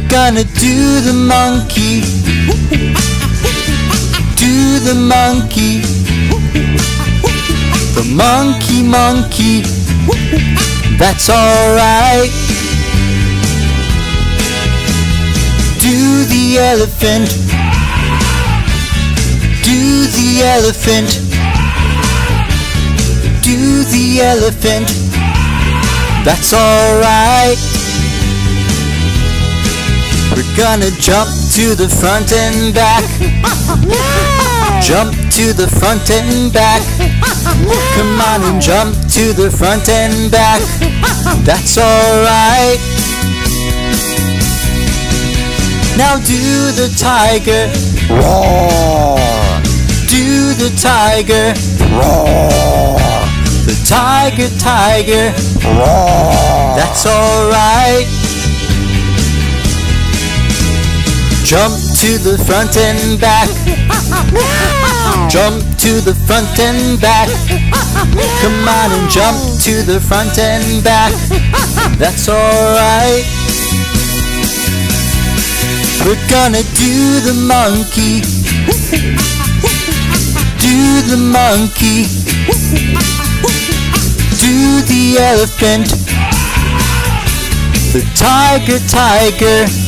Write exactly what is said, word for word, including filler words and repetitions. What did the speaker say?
We're gonna do the monkey. Do the monkey. The monkey, monkey. That's alright. Do the elephant. Do the elephant. Do the elephant. That's alright. We're gonna jump to the front and back. Jump to the front and back. Come on and jump to the front and back. That's alright. Now do the tiger. Roar. Do the tiger. Roar. The tiger, tiger. Roar. That's alright. Jump to the front and back. Jump to the front and back. Come on and jump to the front and back. That's alright. We're gonna do the monkey. Do the monkey. Do the elephant. The tiger, tiger.